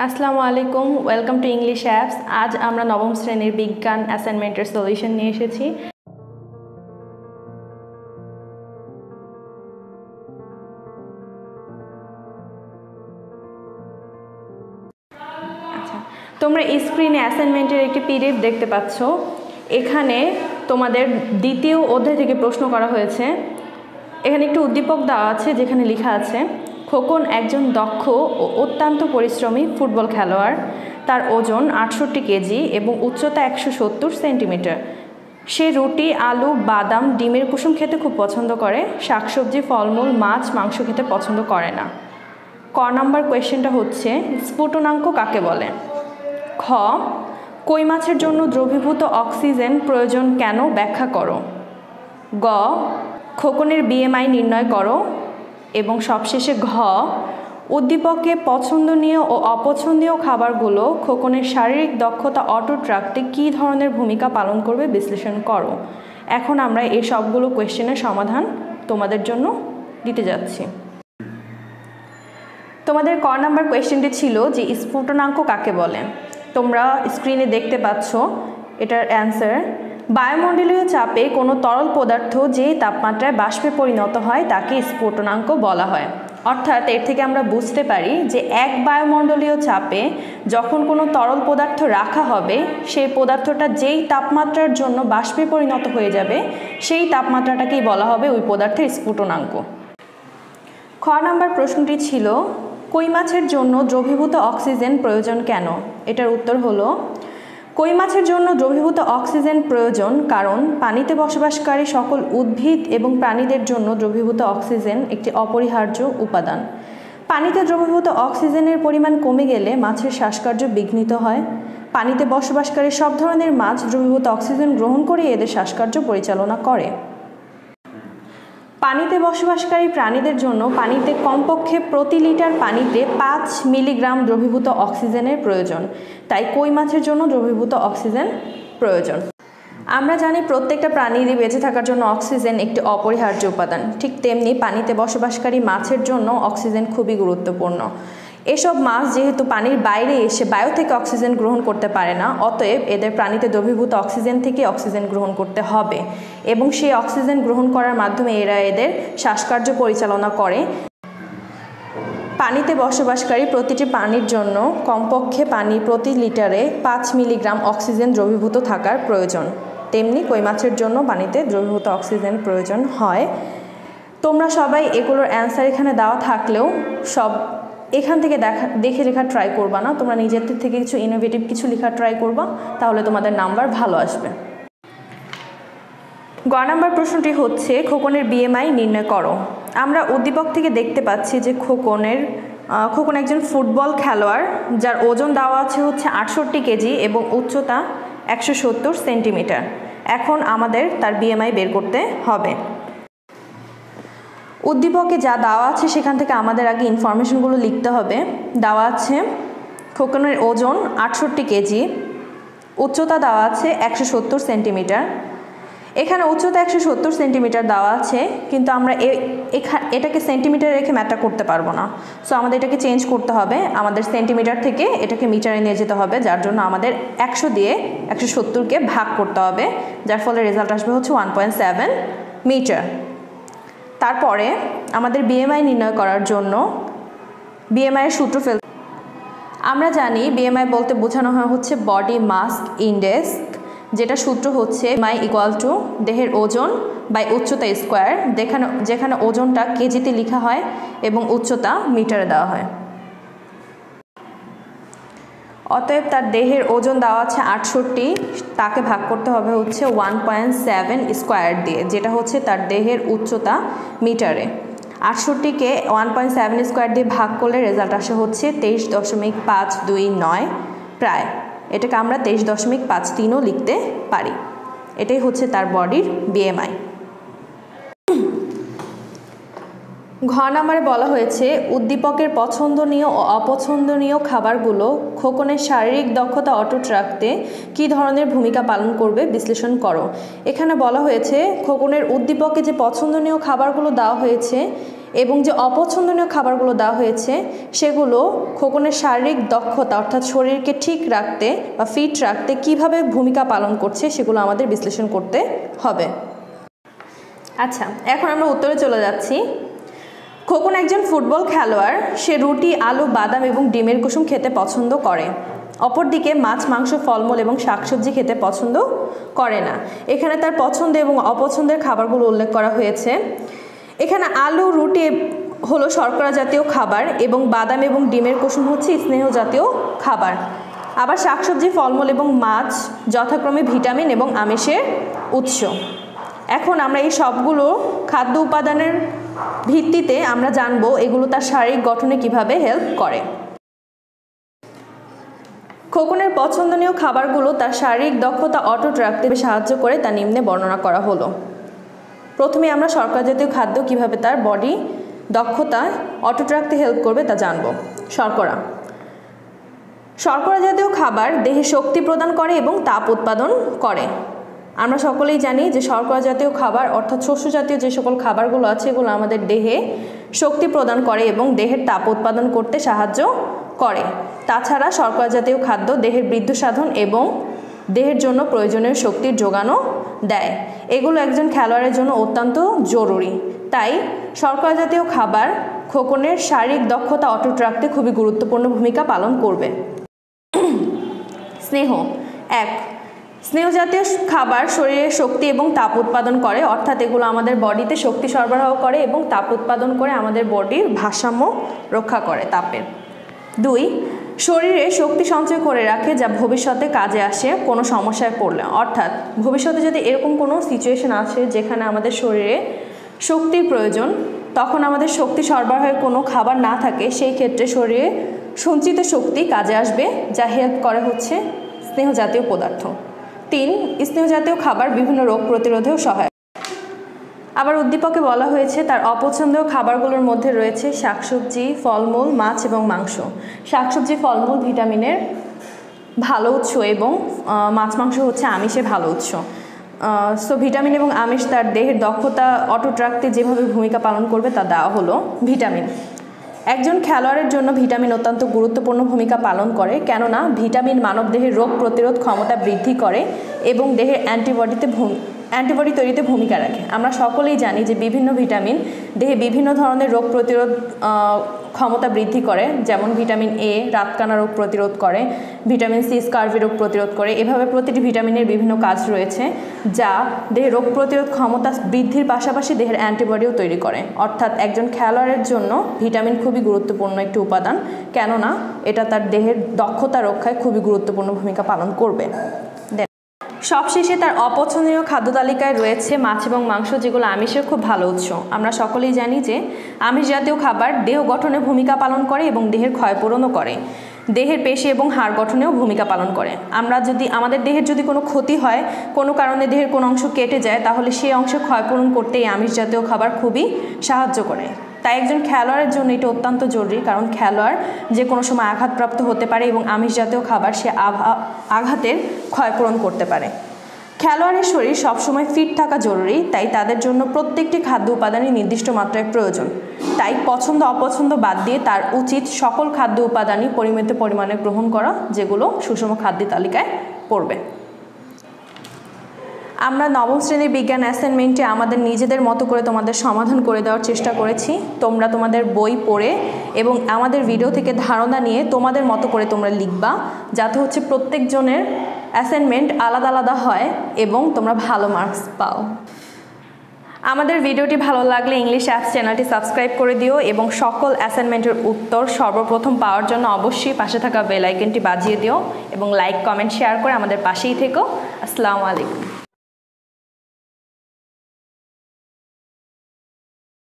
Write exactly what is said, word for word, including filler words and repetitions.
আসসালামু আলাইকুম, welcome to English apps. আজ আমরা নবম শ্রেণীর বিজ্ঞান অ্যাসাইনমেন্টের সলিউশন নিয়ে এসেছি। আচ্ছা, তোমরা স্ক্রিনে অ্যাসাইনমেন্টের একটি পিডিএফ দেখতে পাচ্ছ। এখানে তোমাদের দ্বিতীয় অধ্যায় থেকে প্রশ্ন করা হয়েছে। এখানে একটি উদ্দীপক দেওয়া আছে যেখানে লেখা আছে, খোকন একজন দক্ষ ও অত্যন্ত পরিশ্রমী ফুটবল খেলোয়াড়। তার ওজন আটষট্টি কেজি এবং উচ্চতা একশো সত্তর সেন্টিমিটার। সে রুটি, আলু, বাদাম, ডিমের কুসুম খেতে খুব পছন্দ করে। শাকসবজি, ফলমূল, মাছ, মাংস খেতে পছন্দ করে না। ক নাম্বার কোয়েশ্চেনটা হচ্ছে, স্ফুটনাঙ্ক কাকে বলে? খ, কই মাছের জন্য দ্রবীভূত অক্সিজেন প্রয়োজন কেন ব্যাখ্যা করো। গ, খোকনের বিএমআই নির্ণয় করো। এবং সবশেষে ঘ, উদ্দীপকে পছন্দনীয় ও অপছন্দনীয় খাবারগুলো খোকনের শারীরিক দক্ষতা অটুট রাখতে কী ধরনের ভূমিকা পালন করবে বিশ্লেষণ করো। এখন আমরা এই সবগুলো কোয়েশ্চেনের সমাধান তোমাদের জন্য দিতে যাচ্ছি। তোমাদের ক নাম্বার কোয়েশ্চেনটি ছিল যে স্ফুটনাঙ্ক কাকে বলে। তোমরা স্ক্রিনে দেখতে পাচ্ছ এটার অ্যান্সার। বায়ুমণ্ডলীয় চাপে কোনো তরল পদার্থ যেই তাপমাত্রায় বাষ্পে পরিণত হয় তাকে স্ফুটনাঙ্ক বলা হয়। অর্থাৎ এর থেকে আমরা বুঝতে পারি যে এক বায়ুমণ্ডলীয় চাপে যখন কোনো তরল পদার্থ রাখা হবে, সেই পদার্থটা যেই তাপমাত্রার জন্য বাষ্পে পরিণত হয়ে যাবে সেই তাপমাত্রাটাকেই বলা হবে ওই পদার্থের স্ফুটনাঙ্ক। খ নাম্বার প্রশ্নটি ছিল, কই মাছের জন্য দ্রবীভূত অক্সিজেন প্রয়োজন কেন? এটার উত্তর হলো, কই মাছের জন্য দ্রবীভূত অক্সিজেন প্রয়োজন কারণ পানিতে বসবাসকারী সকল উদ্ভিদ এবং প্রাণীদের জন্য দ্রবীভূত অক্সিজেন একটি অপরিহার্য উপাদান। পানিতে দ্রবীভূত অক্সিজেনের পরিমাণ কমে গেলে মাছের শ্বাসকার্য বিঘ্নিত হয়। পানিতে বসবাসকারী সব ধরনের মাছ দ্রবীভূত অক্সিজেন গ্রহণ করে এদের শ্বাসকার্য পরিচালনা করে। পানিতে বসবাসকারী প্রাণীদের জন্য পানিতে কমপক্ষে প্রতি লিটার পানিতে পাঁচ মিলিগ্রাম দ্রবীভূত অক্সিজেনের প্রয়োজন। তাই কই মাছের জন্য দ্রবীভূত অক্সিজেন প্রয়োজন। আমরা জানি প্রত্যেকটা প্রাণীরই বেঁচে থাকার জন্য অক্সিজেন একটি অপরিহার্য উপাদান। ঠিক তেমনি পানিতে বসবাসকারী মাছের জন্য অক্সিজেন খুবই গুরুত্বপূর্ণ। এসব মাছ যেহেতু পানির বাইরে এসে বায়ু থেকে অক্সিজেন গ্রহণ করতে পারে না, অতএব এদের প্রাণীতে দ্রবীভূত অক্সিজেন থেকে অক্সিজেন গ্রহণ করতে হবে এবং সেই অক্সিজেন গ্রহণ করার মাধ্যমে এরা এদের শ্বাসকার্য পরিচালনা করে। পানিতে বসবাসকারী প্রতিটি প্রাণীর জন্য কমপক্ষে পানি প্রতি লিটারে পাঁচ মিলিগ্রাম অক্সিজেন দ্রবীভূত থাকার প্রয়োজন। তেমনি কই মাছের জন্য পানিতে দ্রবীভূত অক্সিজেন প্রয়োজন হয়। তোমরা সবাই এগুলোর অ্যান্সার এখানে দেওয়া থাকলেও সব এখান থেকে দেখা দেখে লেখা ট্রাই করবা না, তোমরা নিজেদের থেকে কিছু ইনোভেটিভ কিছু লেখা ট্রাই করবা, তাহলে তোমাদের নাম্বার ভালো আসবে। গ নাম্বার প্রশ্নটি হচ্ছে, খোকনের বিএমআই নির্ণয় করো। আমরা উদ্দীপক থেকে দেখতে পাচ্ছি যে খোকনের খোকন একজন ফুটবল খেলোয়াড়, যার ওজন দেওয়া আছে হচ্ছে আটষট্টি কেজি এবং উচ্চতা একশো সত্তর সেন্টিমিটার। এখন আমাদের তার বিএমআই বের করতে হবে। উদ্দীপকে যা দেওয়া আছে সেখান থেকে আমাদের আগে ইনফরমেশনগুলো লিখতে হবে। দেওয়া আছে খোকনের ওজন আটষট্টি কেজি, উচ্চতা দেওয়া আছে একশো সত্তর সেন্টিমিটার। এখানে উচ্চতা একশো সত্তর সেন্টিমিটার দেওয়া আছে, কিন্তু আমরা এটাকে সেন্টিমিটার রেখে ম্যাথটা করতে পারবো না। সো আমাদের এটাকে চেঞ্জ করতে হবে, আমাদের সেন্টিমিটার থেকে এটাকে মিটারে নিয়ে যেতে হবে, যার জন্য আমাদের একশো দিয়ে একশো সত্তরকে ভাগ করতে হবে, যার ফলে রেজাল্ট আসবে হচ্ছে ওয়ান পয়েন্ট সেভেন মিটার। তারপরে আমাদের বিএমআই নির্ণয় করার জন্য বিএমআইয়ের সূত্র ফেল আমরা জানি বিএমআই বলতে বোঝানো হয় হচ্ছে বডি মাস ইন্ডেক্স, যেটা সূত্র হচ্ছে মাই ইকুয়াল টু দেহের ওজন বাই উচ্চতা স্কোয়ার, যেখানে যেখানে ওজনটা কেজিতে লেখা হয় এবং উচ্চতা মিটারে দেওয়া হয়। অতএব তার দেহের ওজন দেওয়া আছে আটষট্টি, তাকে ভাগ করতে হবে হচ্ছে ওয়ান পয়েন্ট সেভেন স্কোয়ার দিয়ে, যেটা হচ্ছে তার দেহের উচ্চতা মিটারে। আটষট্টিকে ওয়ান পয়েন্ট সেভেন স্কোয়ার দিয়ে ভাগ করলে রেজাল্ট আসে হচ্ছে তেইশ দশমিক পাঁচ দুই নয় প্রায়। এটাকে আমরা তেইশ দশমিক পাঁচ তিনও লিখতে পারি। এটাই হচ্ছে তার বডির বিএমআই। ঘ নাম্বারে বলা হয়েছে, উদ্দীপকের পছন্দনীয় ও অপছন্দনীয় খাবারগুলো খোকনের শারীরিক দক্ষতা অটুট রাখতে কী ধরনের ভূমিকা পালন করবে বিশ্লেষণ করো। এখানে বলা হয়েছে খোকনের উদ্দীপকে যে পছন্দনীয় খাবারগুলো দেওয়া হয়েছে এবং যে অপছন্দনীয় খাবারগুলো দেওয়া হয়েছে সেগুলো খোকনের শারীরিক দক্ষতা অর্থাৎ শরীরকে ঠিক রাখতে বা ফিট রাখতে কিভাবে ভূমিকা পালন করছে সেগুলো আমাদের বিশ্লেষণ করতে হবে। আচ্ছা, এখন আমরা উত্তরে চলে যাচ্ছি। খোকন একজন ফুটবল খেলোয়াড়, সে রুটি, আলু, বাদাম এবং ডিমের কুসুম খেতে পছন্দ করে। অপরদিকে মাছ, মাংস, ফলমূল এবং শাকসবজি খেতে পছন্দ করে না। এখানে তার পছন্দ এবং অপছন্দের খাবারগুলো উল্লেখ করা হয়েছে। এখানে আলু, রুটি হলো শর্করা জাতীয় খাবার এবং বাদাম এবং ডিমের কুসুম হচ্ছে স্নেহ জাতীয় খাবার। আবার শাকসবজি, ফলমূল এবং মাছ যথাক্রমে ভিটামিন এবং আমিষের উৎস। এখন আমরা এই সবগুলো খাদ্য উপাদানের ভিত্তিতে আমরা জানবো এগুলো তার শারীরিক গঠনে কিভাবে হেল্প করে। খোকনের পছন্দনীয় খাবারগুলো তার শারীরিক দক্ষতা অটুট রাখতে সাহায্য করে তা নিম্নে বর্ণনা করা হলো। প্রথমে আমরা শর্করা জাতীয় খাদ্য কিভাবে তার বডি দক্ষতা অটুট রাখতে হেল্প করবে তা জানব। শর্করা শর্করা জাতীয় খাবার দেহে শক্তি প্রদান করে এবং তাপ উৎপাদন করে। আমরা সকলেই জানি যে শর্করা জাতীয় খাবার অর্থাৎ শস্য জাতীয় যে সকল খাবারগুলো আছে এগুলো আমাদের দেহে শক্তি প্রদান করে এবং দেহের তাপ উৎপাদন করতে সাহায্য করে। তাছাড়া শর্করা জাতীয় খাদ্য দেহের বৃদ্ধি সাধন এবং দেহের জন্য প্রয়োজনীয় শক্তির যোগানও দেয়। এগুলো একজন খেলোয়াড়ের জন্য অত্যন্ত জরুরি। তাই শর্করা জাতীয় খাবার খোকনের শারীরিক দক্ষতা অটুট রাখতে খুবই গুরুত্বপূর্ণ ভূমিকা পালন করবে। স্নেহ এক স্নেহ জাতীয় খাবার শরীরে শক্তি এবং তাপ উৎপাদন করে, অর্থাৎ এগুলো আমাদের বডিতে শক্তি সরবরাহ করে এবং তাপ উৎপাদন করে আমাদের বডির ভারসাম্য রক্ষা করে তাপের। দুই শরীরে শক্তি সঞ্চয় করে রাখে যা ভবিষ্যতে কাজে আসে কোনো সমস্যায় পড়লে, অর্থাৎ ভবিষ্যতে যদি এরকম কোনো সিচুয়েশন আসে যেখানে আমাদের শরীরে শক্তির প্রয়োজন, তখন আমাদের শক্তি সরবরাহের কোনো খাবার না থাকে, সেই ক্ষেত্রে শরীরে সঞ্চিত শক্তি কাজে আসবে, যা হেল্প করে হচ্ছে স্নেহ জাতীয় পদার্থ। তিন স্নেহ জাতীয় খাবার বিভিন্ন রোগ প্রতিরোধেও সহায়ক। আবার উদ্দীপকে বলা হয়েছে তার অপছন্দীয় খাবারগুলোর মধ্যে রয়েছে শাকসবজি, ফলমূল, মাছ এবং মাংস। শাকসবজি, ফলমূল ভিটামিনের ভালো উৎস এবং মাছ, মাংস হচ্ছে আমিষের ভালো উৎস। সো ভিটামিন এবং আমিষ তার দেহের দক্ষতা অটুট রাখতে যেভাবে ভূমিকা পালন করবে তা দেওয়া হলো। ভিটামিন একজন খেলোয়াড়ের জন্য ভিটামিন অত্যন্ত গুরুত্বপূর্ণ ভূমিকা পালন করে, কেননা ভিটামিন মানবদেহের রোগ প্রতিরোধ ক্ষমতা বৃদ্ধি করে এবং দেহের অ্যান্টিবডিতে অ্যান্টিবডি তৈরিতে ভূমিকা রাখে। আমরা সকলেই জানি যে বিভিন্ন ভিটামিন দেহে বিভিন্ন ধরনের রোগ প্রতিরোধ ক্ষমতা বৃদ্ধি করে, যেমন ভিটামিন এ রাতকানা রোগ প্রতিরোধ করে, ভিটামিন সি স্কার্ভি রোগ প্রতিরোধ করে। এভাবে প্রতিটি ভিটামিনের বিভিন্ন কাজ রয়েছে যা দেহের রোগ প্রতিরোধ ক্ষমতা বৃদ্ধির পাশাপাশি দেহের অ্যান্টিবডিও তৈরি করে। অর্থাৎ একজন খেলোয়াড়ের জন্য ভিটামিন খুবই গুরুত্বপূর্ণ একটি উপাদান, কেননা এটা তার দেহের দক্ষতা রক্ষায় খুবই গুরুত্বপূর্ণ ভূমিকা পালন করবে। সবশেষে তার অপছন্দনীয় খাদ্য তালিকায় রয়েছে মাছ এবং মাংস, যেগুলো আমিষের খুব ভালো উৎস। আমরা সকলেই জানি যে আমিষ জাতীয় খাবার দেহ গঠনে ভূমিকা পালন করে এবং দেহের ক্ষয়পূরণও করে, দেহের পেশি এবং হাড় গঠনেও ভূমিকা পালন করে। আমরা যদি আমাদের দেহের যদি কোনো ক্ষতি হয়, কোনো কারণে দেহের কোনো অংশ কেটে যায়, তাহলে সেই অংশে ক্ষয়পূরণ করতে এই আমিষ জাতীয় খাবার খুবই সাহায্য করে। তাই একজন খেলোয়াড়ের জন্য এটা অত্যন্ত জরুরি, কারণ খেলোয়াড় যে কোনো সময় আঘাতপ্রাপ্ত হতে পারে এবং আমিষ জাতীয় খাবার সে আঘাতের ক্ষয়পূরণ করতে পারে। খেলোয়াড়ের শরীর সবসময় ফিট থাকা জরুরি, তাই তাদের জন্য প্রত্যেকটি খাদ্য উপাদানই নির্দিষ্ট মাত্রায় প্রয়োজন। তাই পছন্দ অপছন্দ বাদ দিয়ে তার উচিত সকল খাদ্য উপাদানই পরিমিত পরিমাণে গ্রহণ করা, যেগুলো সুষম খাদ্য তালিকায় পড়বে। আমরা নবম শ্রেণীর বিজ্ঞান অ্যাসাইনমেন্টে আমাদের নিজেদের মতো করে তোমাদের সমাধান করে দেওয়ার চেষ্টা করেছি। তোমরা তোমাদের বই পড়ে এবং আমাদের ভিডিও থেকে ধারণা নিয়ে তোমাদের মতো করে তোমরা লিখবা, যাতে হচ্ছে প্রত্যেকজনের অ্যাসাইনমেন্ট আলাদা আলাদা হয় এবং তোমরা ভালো মার্কস পাও। আমাদের ভিডিওটি ভালো লাগলে ইংলিশ অ্যাপস চ্যানেলটি সাবস্ক্রাইব করে দিও এবং সকল অ্যাসাইনমেন্টের উত্তর সর্বপ্রথম পাওয়ার জন্য অবশ্যই পাশে থাকা বেল আইকনটি বাজিয়ে দিও এবং লাইক, কমেন্ট, শেয়ার করে আমাদের পাশেই থেকো। আসসালামু আলাইকুম।